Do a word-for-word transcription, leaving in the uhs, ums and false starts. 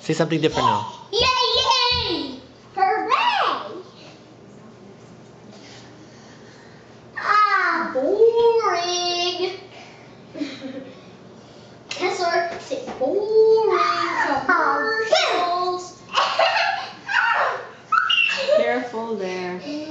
Say something different now. Yay, yay! Hooray! Ah, boring. Kesler says boring commercials. Careful there.